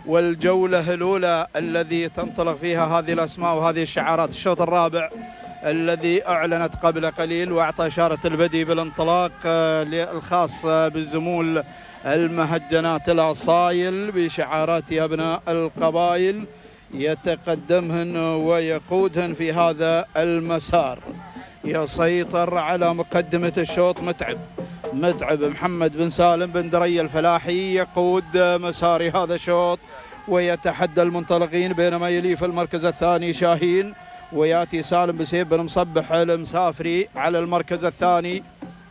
والجولة الأولى الذي تنطلق فيها هذه الأسماء وهذه الشعارات. الشوط الرابع الذي أعلنت قبل قليل وأعطى إشارة البدء بالانطلاق الخاص بالزمول المهجنات الأصايل بشعارات أبناء القبائل، يتقدمهن ويقودهن في هذا المسار. يسيطر على مقدمة الشوط متعب محمد بن سالم بن دري الفلاحي، يقود مسار هذا الشوط ويتحدى المنطلقين، بينما يلي في المركز الثاني شاهين، وياتي سالم بسيف بن مصبح المسافري على المركز الثاني.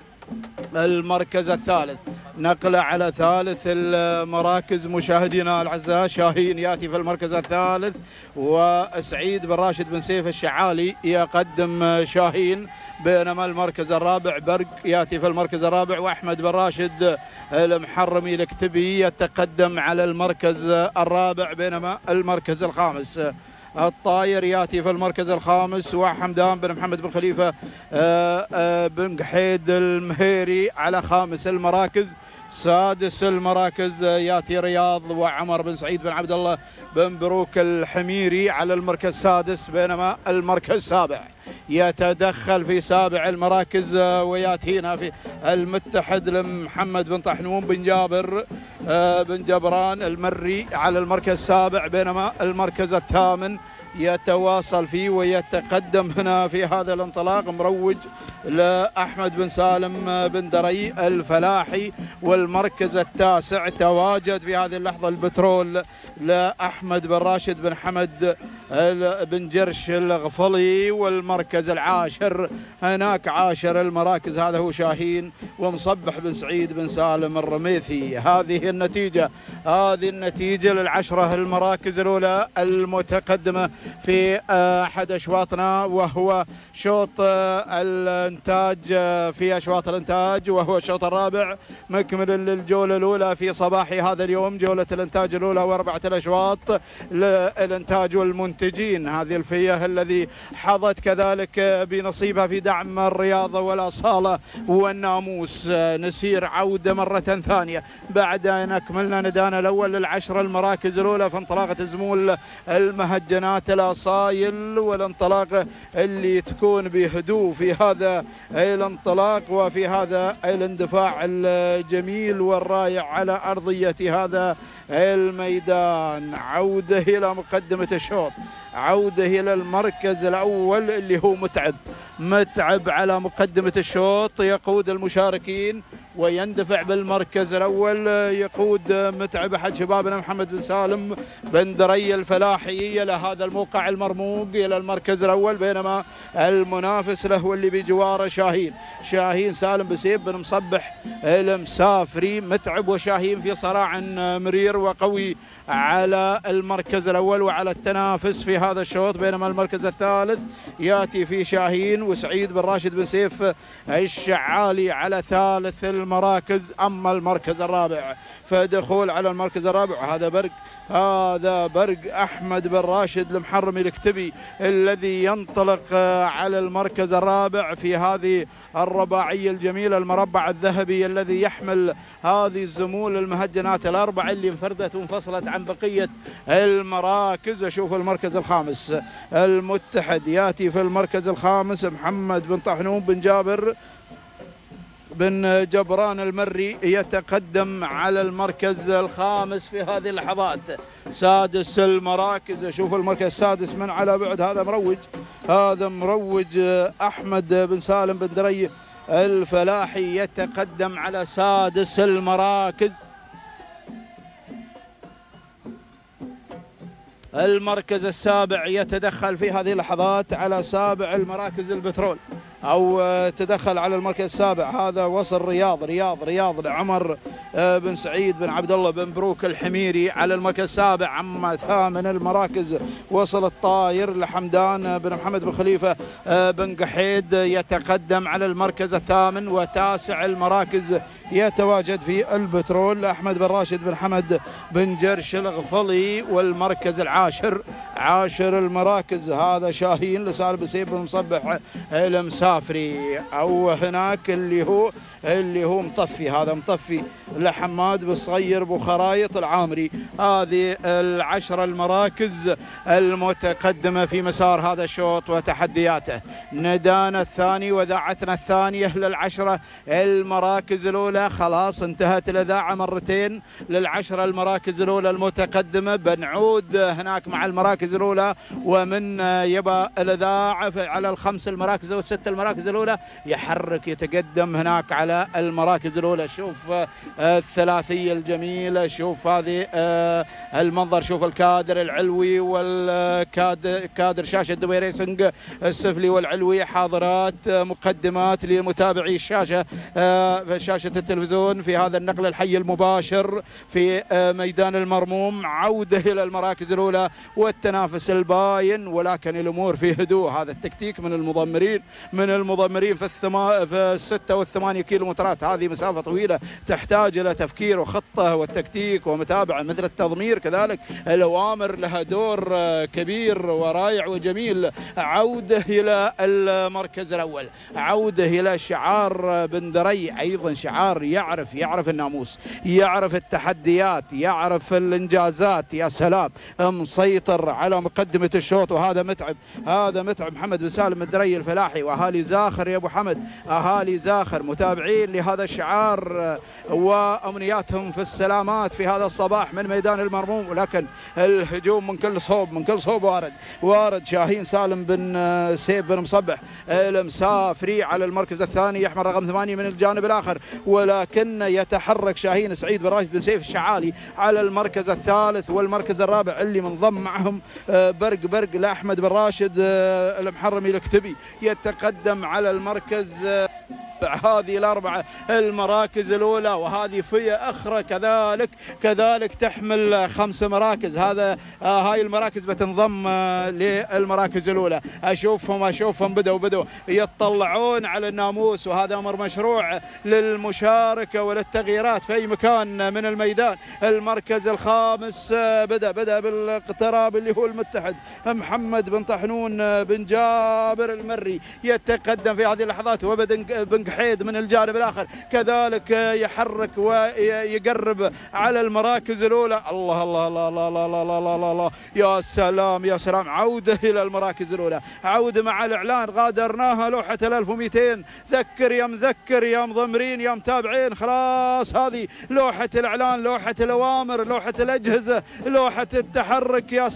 المركز الثالث نقلة على ثالث المراكز مشاهدينا الأعزاء، شاهين يأتي في المركز الثالث، وسعيد بن راشد بن سيف الشعالي يقدم شاهين، بينما المركز الرابع برق يأتي في المركز الرابع، وأحمد بن راشد المحرمي الاكتبي يتقدم على المركز الرابع، بينما المركز الخامس الطاير ياتي في المركز الخامس، وحمدان بن محمد بن خليفة بن قحيد المهيري على خامس المراكز. سادس المراكز ياتي رياض وعمر بن سعيد بن عبد الله بن بروك الحميري على المركز السادس، بينما المركز السابع يتدخل في سابع المراكز وياتينا في المتحد لمحمد بن طحنون بن جابر بن جبران المري على المركز السابع، بينما المركز الثامن يتواصل فيه ويتقدم هنا في هذا الانطلاق مروج لأحمد بن سالم بن دري الفلاحي. والمركز التاسع تواجد في هذه اللحظة البترول لأحمد بن راشد بن حمد بن جرش الغفلي. والمركز العاشر هناك عاشر المراكز هذا هو شاهين ومصبح بن سعيد بن سالم الرميثي. هذه النتيجة للعشرة المراكز الأولى المتقدمة في أحد أشواطنا، وهو شوط الإنتاج في أشواط الإنتاج، وهو الشوط الرابع مكمل للجولة الأولى في صباح هذا اليوم، جولة الإنتاج الأولى وأربعة الأشواط للإنتاج والمنتجين. هذه الفئة الذي حظت كذلك بنصيبها في دعم الرياضة والأصالة والناموس. نسير عودة مرة ثانية بعد أن أكملنا ندانا الأول للعشر المراكز الأولى في انطلاقة زمول المهجنات الأصايل، والانطلاق اللي تكون بهدوء في هذا الانطلاق وفي هذا الاندفاع الجميل والرائع على أرضية هذا الميدان. عودة إلى مقدمة الشوط، عودة إلى المركز الأول اللي هو متعب على مقدمة الشوط، يقود المشاركين ويندفع بالمركز الأول، يقود متعب أحد شبابنا محمد بن سالم بن دري الفلاحي إلى هذا الموقع المرموق إلى المركز الأول، بينما المنافس له واللي بجواره شاهين سالم بسيف بن مصبح المسافري. متعب وشاهين في صراع مرير وقوي على المركز الأول وعلى التنافس في هذا الشوط، بينما المركز الثالث يأتي في شاهين وسعيد بن راشد بن سيف الشعالي على ثالث المراكز. أما المركز الرابع فدخول على المركز الرابع هذا برق أحمد بن راشد المحرمي الاكتبي الذي ينطلق على المركز الرابع في هذه الرباعية الجميلة، المربع الذهبي الذي يحمل هذه الزمول المهجنات الأربع اللي انفردت وانفصلت عن بقية المراكز. أشوف المركز الخامس المتحد يأتي في المركز الخامس محمد بن طحنون بن جابر بن جبران المري يتقدم على المركز الخامس في هذه اللحظات. سادس المراكز، أشوف المركز السادس من على بعد، هذا مروج أحمد بن سالم بن دري الفلاحي يتقدم على سادس المراكز. المركز السابع يتدخل في هذه اللحظات على سابع المراكز البترول، أو تدخل على المركز السابع، هذا وصل رياض لعمر بن سعيد بن عبد الله بن بروك الحميري على المركز السابع. أما ثامن المراكز وصل الطاير لحمدان بن محمد بن خليفة بن قحيد يتقدم على المركز الثامن. وتاسع المراكز يتواجد في البترول أحمد بن راشد بن حمد بن جرش الغفلي، والمركز العاشر، عاشر المراكز هذا شاهين لسالم بن سيف بن مصبح المسافري، أو هناك اللي هو مطفي، هذا مطفي لحماد بن صغير بو خرايط العامري. هذه العشر المراكز المتقدمة في مسار هذا الشوط وتحدياته. ندانا الثاني وذاعتنا الثانية للعشرة المراكز الأولى، خلاص انتهت الإذاعة مرتين للعشرة المراكز الأولى المتقدمة. بنعود هناك مع المراكز الأولى، ومن يبقى الإذاعة على الخمس المراكز أو الست المراكز الأولى يحرك يتقدم هناك على المراكز الأولى. شوف الثلاثية الجميلة، شوف هذه المنظر، شوف الكادر العلوي والكادر شاشة دبي ريسنج السفلي والعلوي، حاضرات مقدمات لمتابعي الشاشة في شاشة التلفزيون في هذا النقل الحي المباشر في ميدان المرموم. عودة إلى المراكز الأولى والتنافس الباين، ولكن الأمور في هدوء. هذا التكتيك من المضمرين في 6 و8 كيلومترات. هذه مسافة طويلة تحتاج إلى تفكير وخطة والتكتيك ومتابعة، مثل التضمير كذلك الأوامر لها دور كبير ورائع وجميل. عودة إلى المركز الأول، عودة إلى شعار بن دري، أيضا شعار يعرف الناموس، يعرف التحديات، يعرف الإنجازات. يا سلام، مسيطر على مقدمة الشوط، وهذا متعب، هذا متعب محمد بن سالم الدري الفلاحي وأهالي زاخر. يا أبو حمد أهالي زاخر متابعين لهذا الشعار وأمنياتهم في السلامات في هذا الصباح من ميدان المرموم. ولكن الهجوم من كل صوب وارد شاهين سالم بن سيف بن مصبح المسافري على المركز الثاني، يحمل رقم 8 من الجانب الآخر، ولكن يتحرك شاهين سعيد بن راشد بن سيف الشعالي على المركز الثالث والمركز الرابع، اللي منضم معهم برق لأحمد بن راشد المحرمي الكتبي يتقدم على المركز. هذه الأربعة المراكز الأولى، وهذه فئة أخرى كذلك تحمل 5 مراكز. هاي المراكز بتنضم للمراكز الأولى. أشوفهم بدوا يتطلعون على الناموس، وهذا أمر مشروع للمشاركة وللتغييرات في أي مكان من الميدان. المركز الخامس بدأ بالاقتراب، اللي هو المتحد محمد بن طحنون بن جابر المري يتقدم في هذه اللحظات، وبن حيد من الجانب الآخر كذلك يحرك ويقرب على المراكز الأولى. الله الله الله الله الله الله الله الله الله، يا سلام. عودة إلى المراكز الأولى، عودة مع الإعلان. غادرناها لوحة 1200. ذكر يا مضمرين يا متابعين، خلاص هذه لوحة الإعلان، لوحة الأوامر، لوحة الأجهزة، لوحة التحرك. يا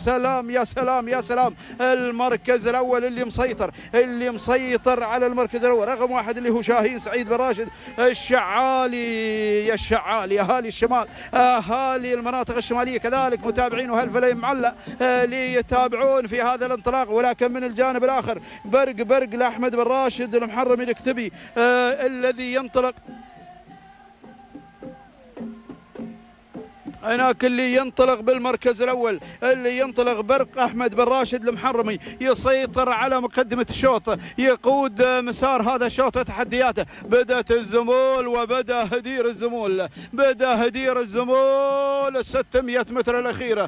سلام. المركز الأول اللي مسيطر على المركز الأول رقم 1 اللي هو شاهين سعيد بن راشد الشعالي. يا الشعالي، أهالي الشمال، أهالي المناطق الشمالية كذلك متابعين، وهالفليم معلق ليتابعون في هذا الانطلاق. ولكن من الجانب الآخر برق لأحمد بن راشد المحرمي الكتبي الذي ينطلق هناك، اللي ينطلق بالمركز الأول، اللي ينطلق برق أحمد بن راشد المحرمي، يسيطر على مقدمة الشوط، يقود مسار هذا الشوط وتحدياته. بدأت الزمول وبدأ هدير الزمول، بدأ 600 متر الأخيرة.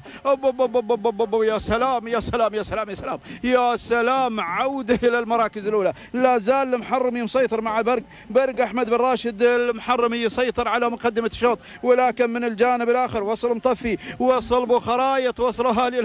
يا سلام. عودة إلى المراكز الأولى. لا زال المحرمي مسيطر مع برق أحمد بن راشد المحرمي يسيطر على مقدمة الشوط، ولكن من الجانب الآخر وصل مطفي، وصل بو خرايط، وصل أهالي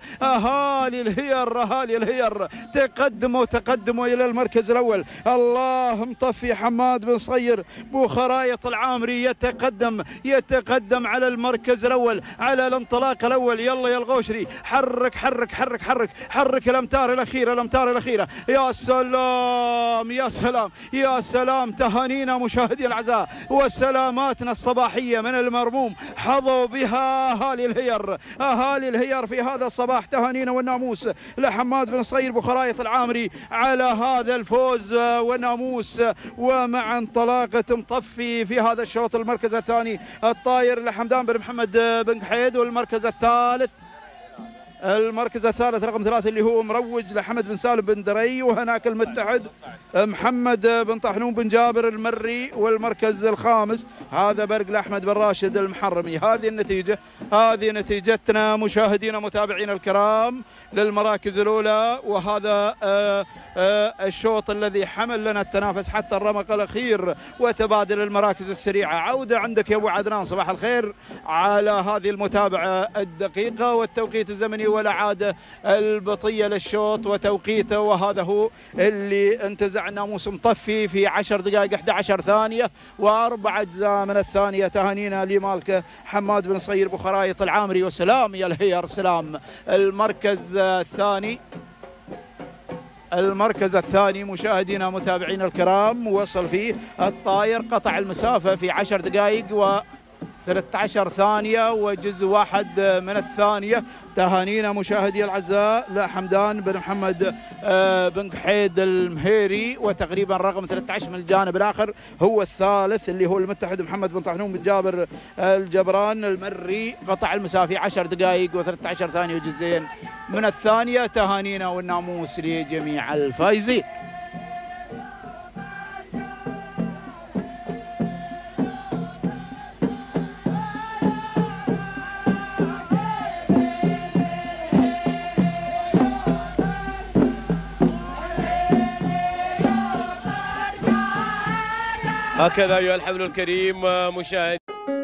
الهير تقدموا إلى المركز الأول. الله مطفي حماد بن صغير بو خرايط العامري يتقدم على المركز الأول، على الانطلاق الأول. يلا يا الغوشري، حرك الأمتار الأخيرة. يا سلام. تهانينا مشاهدي الأعزاء وسلاماتنا الصباحية من المرموم حظوا بها أهالي الهير في هذا الصباح. تهانينا والناموس لحماد بن صغير بو خرايط العامري على هذا الفوز والناموس. ومع انطلاقة مطفي في هذا الشوط المركز الثاني الطاير لحمدان بن محمد بن حيد، والمركز الثالث المركز الثالث رقم 3 اللي هو مروج لحمد بن سالم بن دري، وهناك المتحد محمد بن طحنون بن جابر المري. والمركز الخامس هذا برق لأحمد بن راشد المحرمي. هذه النتيجة، هذه نتيجتنا مشاهدينا متابعينا الكرام للمراكز الأولى. وهذا الشوط الذي حمل لنا التنافس حتى الرمق الأخير وتبادل المراكز السريعة. عودة عندك يا أبو عدنان، صباح الخير على هذه المتابعة الدقيقة والتوقيت الزمني والإعادة البطية للشوط وتوقيته. وهذا هو اللي انتزع الناموس مطفي في 10 دقائق 11 ثانية و4 أجزاء من الثانية. تهانينا لمالكه حماد بن صغير بخرايط العامري. وسلام يا الهير سلام. المركز الثاني مشاهدينا متابعينا الكرام وصل فيه الطاير، قطع المسافة في 10 دقائق و13 ثانية وجزء واحد من الثانية. تهانينا مشاهدي الأعزاء لحمدان بن محمد بن قحيد المهيري، وتقريبا رقم 13 من الجانب الآخر هو الثالث اللي هو المتحد محمد بن طحنون بن جابر الجبران المري، قطع المسافة 10 دقائق و13 ثانية وجزئين من الثانية. تهانينا والناموس لجميع الفائزين. هكذا أيها الحفل الكريم مشاهد